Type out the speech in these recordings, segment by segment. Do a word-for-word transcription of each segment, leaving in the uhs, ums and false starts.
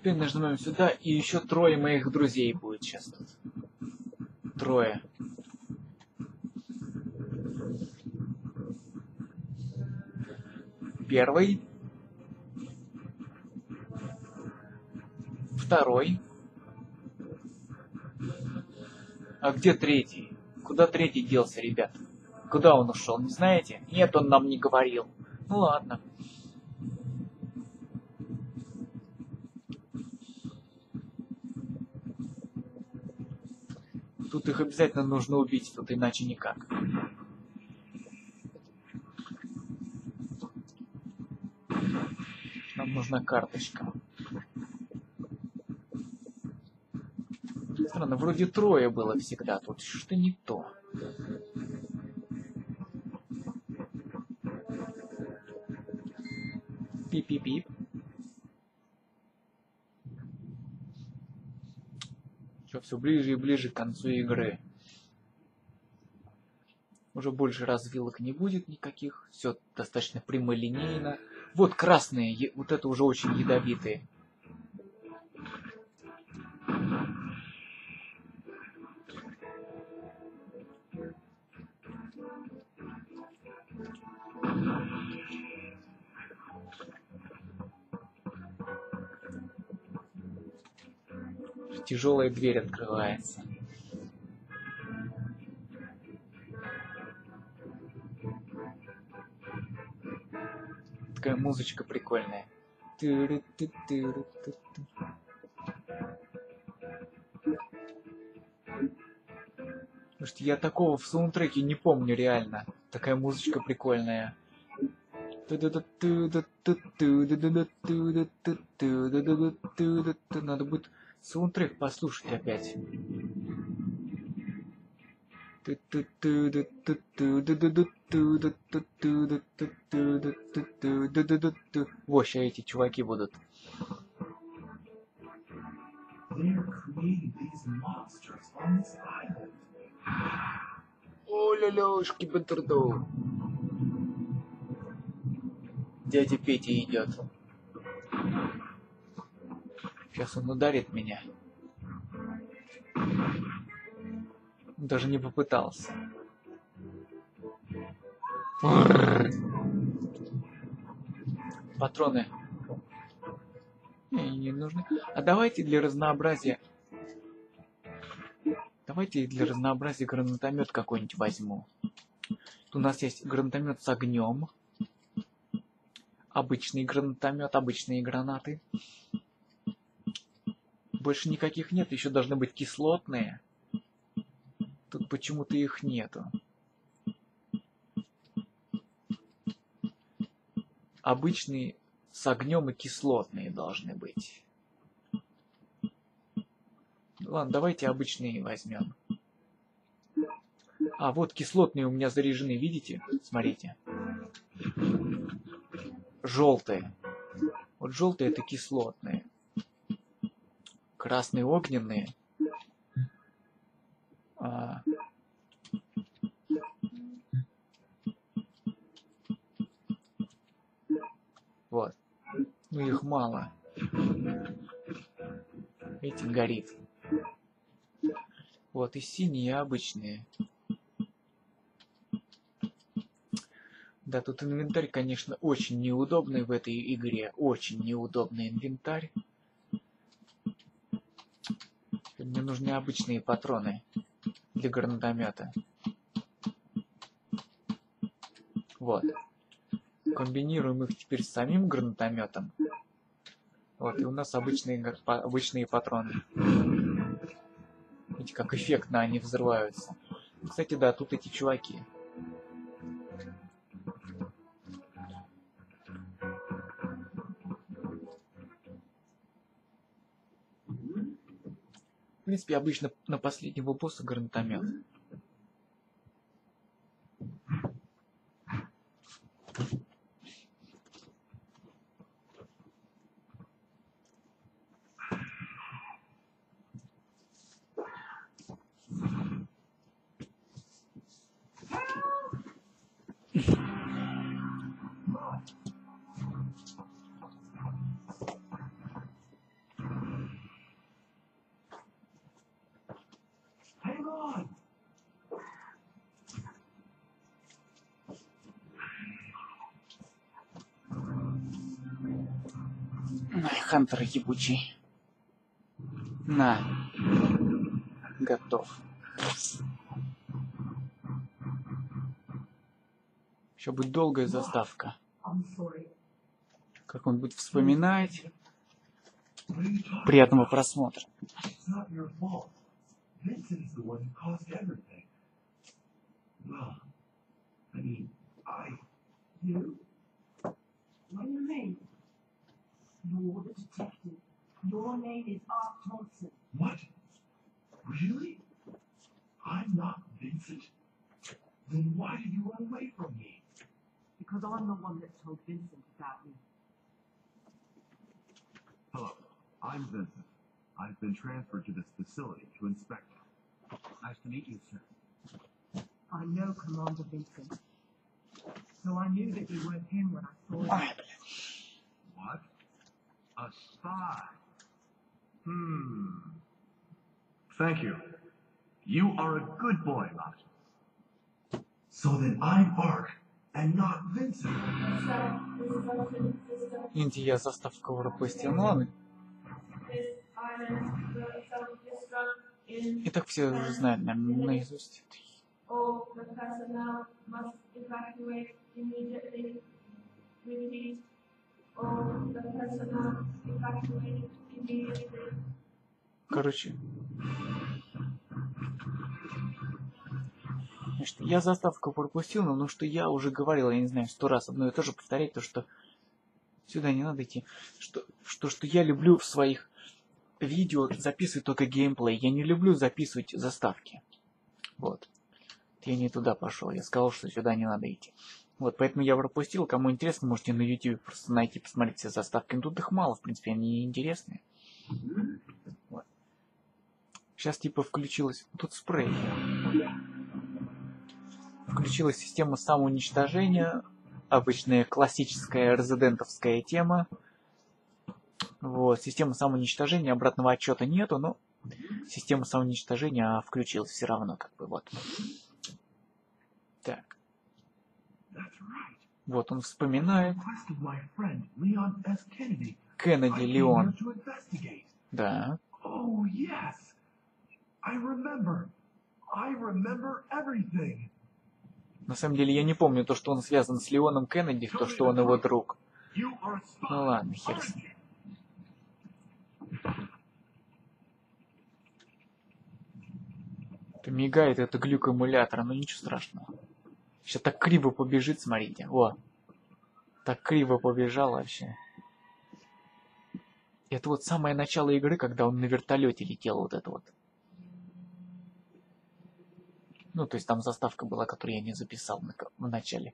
Теперь нажимаем сюда, и еще трое моих друзей будет сейчас тут. Трое. Первый. Второй. А где третий? Куда третий делся, ребят? Куда он ушел, не знаете? Нет, он нам не говорил. Ну ладно. Тут их обязательно нужно убить, тут иначе никак. Нам нужна карточка. Странно, вроде трое было всегда тут. Что не то? Пип-пип-пип. Что, все ближе и ближе к концу игры. Уже больше развилок не будет никаких. Все достаточно прямолинейно. Вот красные, вот это уже очень ядовитые. Тяжелая дверь открывается. Такая музычка прикольная. Слушайте, я такого в саундтреке не помню реально. Такая музычка прикольная. Надо будет саундтрек послушать опять. Вот сейчас эти чуваки будут. О-ля-ля, шкибатрдоу. Дядя Петя идет. Сейчас он ударит меня. Даже не попытался. Патроны. Не, не нужны. А давайте для разнообразия... Давайте для разнообразия гранатомет какой-нибудь возьму. Тут у нас есть гранатомет с огнем. Обычный гранатомет, обычные гранаты. Больше никаких нет, еще должны быть кислотные. Тут почему-то их нету. Обычные с огнем и кислотные должны быть. Ладно, давайте обычные возьмем. А, вот кислотные у меня заряжены, видите? Смотрите. Желтые. Вот желтые это кислотные. Красные огненные. А... Вот. Ну их мало. Эти горит. Вот и синие обычные. Да, тут инвентарь, конечно, очень неудобный в этой игре. Очень неудобный инвентарь. Мне нужны обычные патроны для гранатомета. Вот. Комбинируем их теперь с самим гранатометом. Вот, и у нас обычные, обычные патроны. Видите, как эффектно они взрываются. Кстати, да, тут эти чуваки. В принципе, обычно на последнего босса гранатомет. Ай, Хантер ебучий. На. Готов. Еще будет долгая заставка. Как он будет вспоминать. Приятного просмотра. You're the detective. Your name is Art Thompson. What? Really? I'm not Vincent. Then why did you run away from me? Because I'm the one that told Vincent about you. Hello, I'm Vincent. I've been transferred to this facility to inspect it. Nice to meet you, sir. I know Commander Vincent. So I knew that you weren't him when I saw you. What? A spy. Hmm. Thank you. You are a good boy, Art. So then I'm Art, and not Vincent. Инди, я заставку пропустил. Ну ладно. И так все уже знают, наверное, наизусть. Короче. Значит, я заставку пропустил, но ну, что я уже говорил, я не знаю, сто раз одно и то же повторять, то что сюда не надо идти. Что, что, что я люблю в своих видео записывать только геймплей. Я не люблю записывать заставки. Вот. Я не туда пошел. Я сказал, что сюда не надо идти. Вот, поэтому я пропустил. Кому интересно, можете на YouTube просто найти, посмотреть все заставки. Но тут их мало, в принципе, они интересные. Вот. Сейчас типа включилась... Тут спрей. Включилась система самоуничтожения. Обычная классическая резидентовская тема. Вот. Система самоуничтожения, обратного отчета нету, но система самоуничтожения включилась все равно, как бы, вот. Так. Вот он вспоминает. Кеннеди, Леон. Да. На самом деле я не помню то, что он связан с Леоном Кеннеди, то, что он его друг. Ну ладно, хер с ним. Это мигает, это глюк эмулятора, но ничего страшного. Сейчас так криво побежит, смотрите. О, так криво побежал вообще. Это вот самое начало игры, когда он на вертолете летел, вот это вот. Ну, то есть там заставка была, которую я не записал в начале.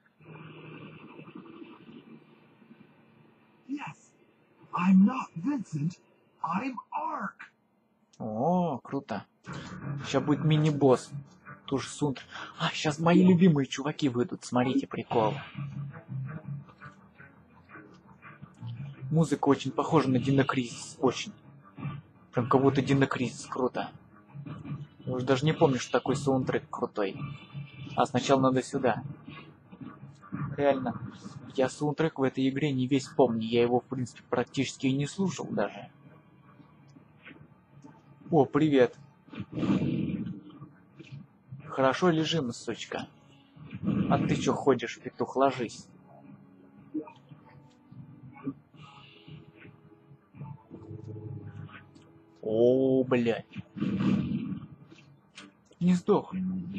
Yes, I'm not Vincent, I'm Ark. О, круто. Сейчас будет мини-босс. Тоже сунтр. А, сейчас мои любимые чуваки выйдут. Смотрите, прикол. Музыка очень похожа на Dino Crisis. Очень. Прям как будто Dino Crisis. Круто. Я уже даже не помню, что такой саундтрек крутой. А сначала надо сюда. Реально. Я саундтрек в этой игре не весь помню. Я его, в принципе, практически и не слушал даже. О, привет. Хорошо лежим, сучка. А ты чё ходишь, петух, ложись. О, блядь. Не сдох.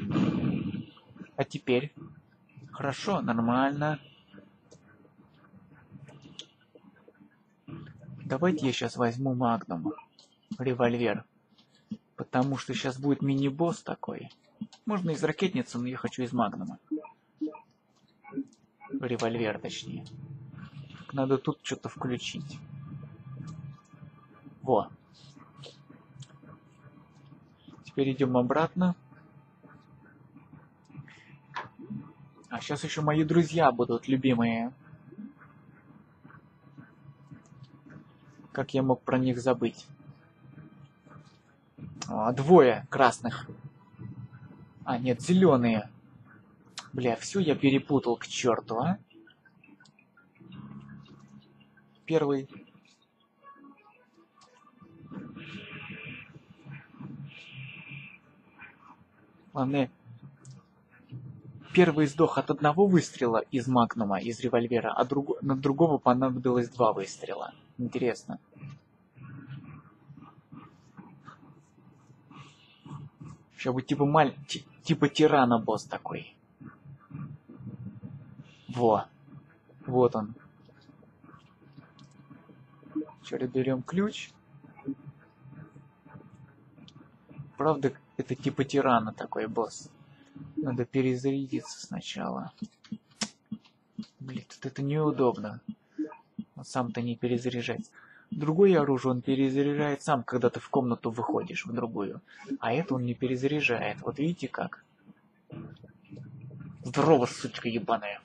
А теперь? Хорошо, нормально. Давайте я сейчас возьму Магнум. Револьвер. Потому что сейчас будет мини-босс такой. Можно из ракетницы, но я хочу из Магнума. Револьвер, точнее. Надо тут что-то включить. Во. Теперь идем обратно. А сейчас еще мои друзья будут, любимые. Как я мог про них забыть? О, двое красных. А, нет, зеленые. Бля, все я перепутал к черту, а? Первый Главное, первый сдох от одного выстрела из магнума, из револьвера, а друг... на другого понадобилось два выстрела. Интересно. Сейчас будет типа маль... типа тирана босс такой. Во. Вот он. Сейчас берем ключ. Правда, это типа тирана такой босс. Надо перезарядиться сначала. Блин, тут это неудобно. Он сам-то не перезаряжается. Другое оружие он перезаряжает сам, когда ты в комнату выходишь, в другую. А это он не перезаряжает. Вот видите как? Здорово, сучка ебаная.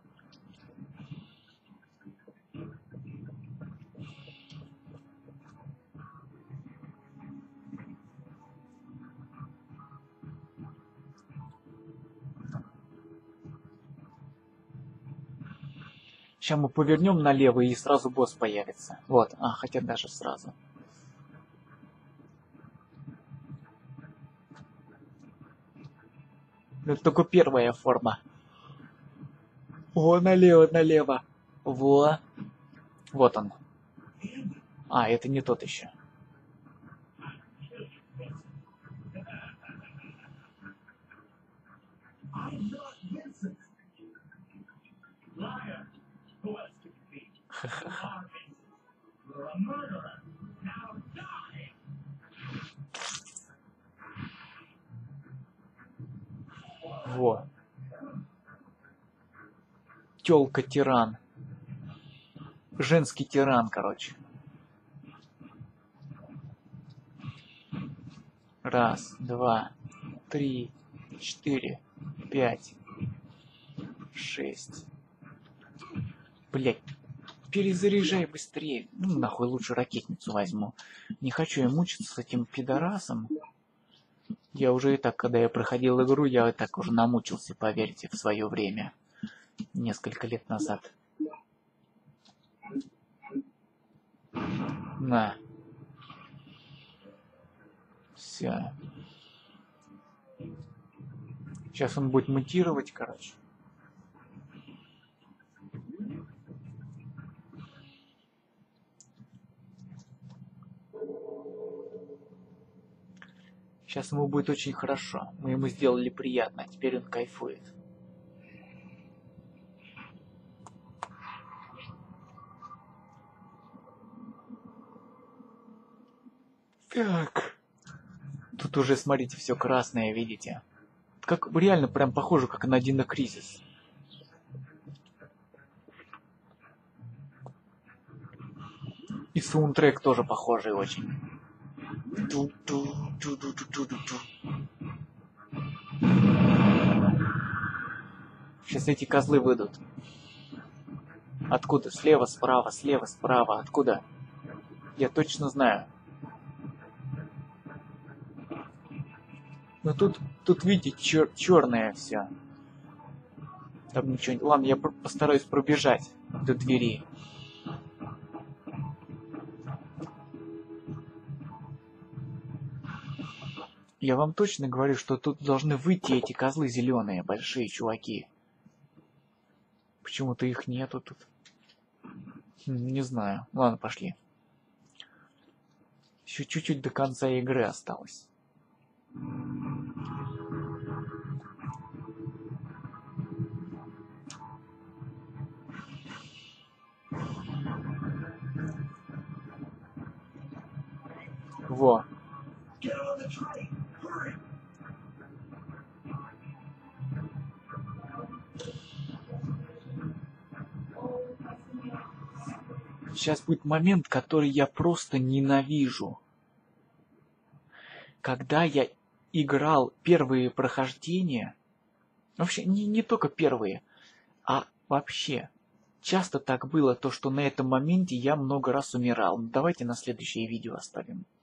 Сейчас мы повернем налево, и сразу босс появится. Вот, а, хотя даже сразу. Это только первая форма. О, налево, налево. Во. Вот он. А, это не тот еще. Во. Тёлка тиран. Женский тиран, короче. Раз, два, три, четыре, пять, шесть. Блять. Перезаряжай быстрее. Ну, нахуй, лучше ракетницу возьму. Не хочу я мучиться с этим пидорасом. Я уже и так, когда я проходил игру, я и так уже намучился, поверьте, в свое время. Несколько лет назад. На. Все. Сейчас он будет мутировать, короче. Сейчас ему будет очень хорошо. Мы ему сделали приятно, а теперь он кайфует. Так. Тут уже, смотрите, все красное, видите? Как реально прям похоже, как на Dino Crisis. И саундтрек тоже похожий очень. Сейчас эти козлы выйдут. Откуда? Слева, справа, слева, справа. Откуда? Я точно знаю. Но тут, тут видите, чер черное все. Там ничего. Ладно, я постараюсь пробежать до двери. Я вам точно говорю, что тут должны выйти эти козлы зеленые, большие чуваки. Почему-то их нету тут. Не знаю. Ладно, пошли. Еще чуть-чуть до конца игры осталось. Во. Сейчас будет момент, который я просто ненавижу. Когда я играл первые прохождения, вообще не, не только первые, а вообще, часто так было, то что на этом моменте я много раз умирал. Давайте на следующее видео оставим.